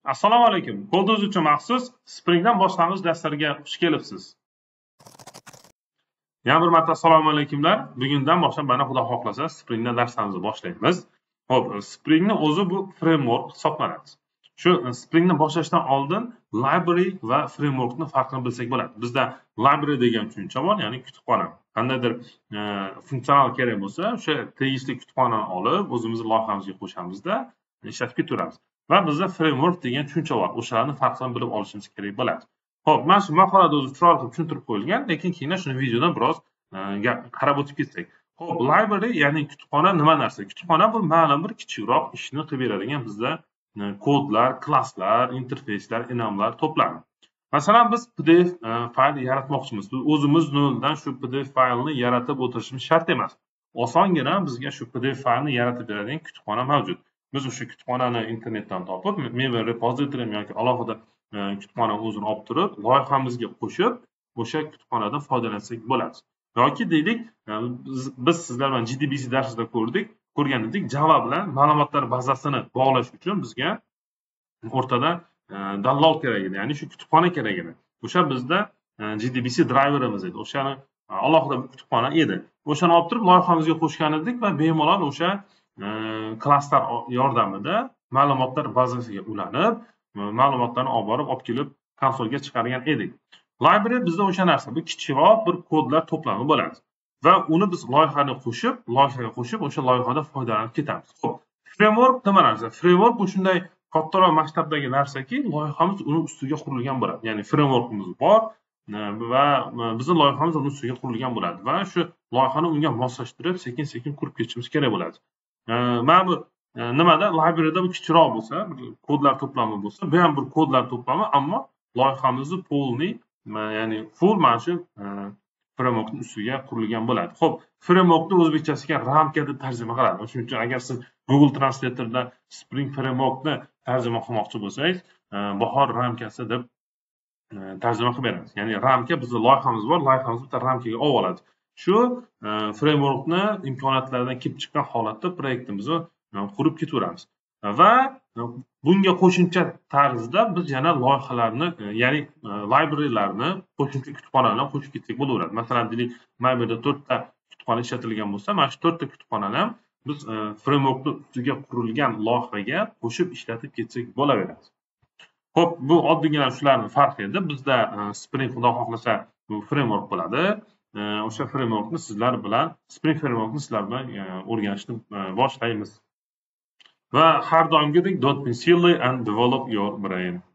Assalomu alaykum. Kod uchun maxsus Springdan boshlang'ich darslarga xush kelibsiz. Yana bir marta assalomu alaykumlar. Bugundan boshlab mana Xudo xohlasa Springdan darslarimizni boshlaymiz. Xo'p, Springning o'zi bu framework hisoblanadi. Shu Springni boshlashdan oldin library va frameworkning farqini bilsak bo'ladi. Bizda library degan tushuncha bor, ya'ni kutubxona. Qandaydir funksional kerak bo'lsa, o'sha tegishli kutubxonani olib, o'zimizning loyihamizga qo'shamizda ishlatib ketaveramiz. Va bizda framework degan tushuncha bor. O'shalarni farqini bilib olishimiz kerak bo'ladi. Xo'p, mana shu maqolada o'zi chiroyli qilib tushuntirib qo'yilgan, lekin keyin shuni videodan biroz qarab o'tib ketsak. Xo'p, library ya'ni kutubxona nima narsa? Kutubxona bu ma'lum bir kichikroq ishni qilib beradigan bizda kodlar, klasslar, interfeyslar, enamlar to'plami. Masalan, biz PDF fayl yaratmoqchimiz. Biz o'zimiz noldan shu PDF faylni yaratib o'tirishimiz shart emas. Osongina bizga shu PDF faylni yaratib beradigan kutubxona mavjud. Biz o'sha kutubxonani internetdan topib, Maven repository yoki alohida kutubxona o'zini olib turib, loyihamizga qo'shib, o'sha kutubxonadan foydalansak bo'ladi. Yoki deylik, biz sizlar bilan JDBC darsida ko'rgan edik, Java bilan ma'lumotlar bazasini bog'lash uchun bizga o'rtada download kerak edi, ya'ni shu kutubxona kerak edi. O'sha bizda JDBC driverimiz edi. O'shani alohida kutubxona edi. O'shani olib turib loyihamizga qo'shgan edik va bemalol o'sha klasslar yordamida ma'lumotlar bazasiga ulanib, ma'lumotlarni olib kelib konsolga chiqargan edik. Library bizda o'sha narsa, bu kichikroq bir kodlar to'plami bo'ladi. Va uni biz loyihaga qo'shib, o'sha loyihadan foydalanib ketamiz. Xo'p, framework nima narsa? Framework bu shunday kattaroq masshtabdagi narsaki, loyihamiz uni ustiga qurilgan bo'ladi. Ya'ni frameworkimiz bor va bizning loyihamiz uni ustiga qurilgan bo'ladi va shu loyihani unga moslashtirib, sekin-sekin qurib ketishimiz kerak bo'ladi. Mana bu nimada libraryda bu kichikroq bo'lsa, kodlar to'plami bo'lsa, bu ham bir kodlar to'plami, ammo loyihamizni polni, ya'ni full mana shu frameworkning ustiga qurilgan bo'ladi. Xo'p, frameworkni o'zbekchasiga ramka deb tarjima qiladi. Shuning uchun agar siz Google Translator'da Spring frameworkni tarjima qilmoqchi bo'lsangiz, bahor ramkasi deb tarjima qilib beramiz. Ya'ni ramka bizning loyihamiz bor, loyihamiz bitta ramkaga olib oladi. Shu frameworkni imkoniyatlaridan kelib chiqqan holatda proyektimizni qurib ketaveramiz. Va bunga qo'shimcha tarzda biz yana loyihalarni, ya'ni librarylarni, qo'shimcha kutubxonalarni qo'shib ketsak bo'laveradi. Masalan, deylik, mana bu yerda 4 ta kutubxona ishlatilgan bo'lsa, mana shu 4 ta kutubxonani ham biz frameworkning ustiga qurilgan loyihaga qo'shib ishlatib ketsak bo'laveradi. Xo'p, bu oddiygina shularning farqi edi. Bizda Spring Xudo xohlasa bu framework bo'ladi. O'sha frameworkni sizlar bilan o'rganishni boshlaymiz. Va har doimgidek don't be silly and develop your brain.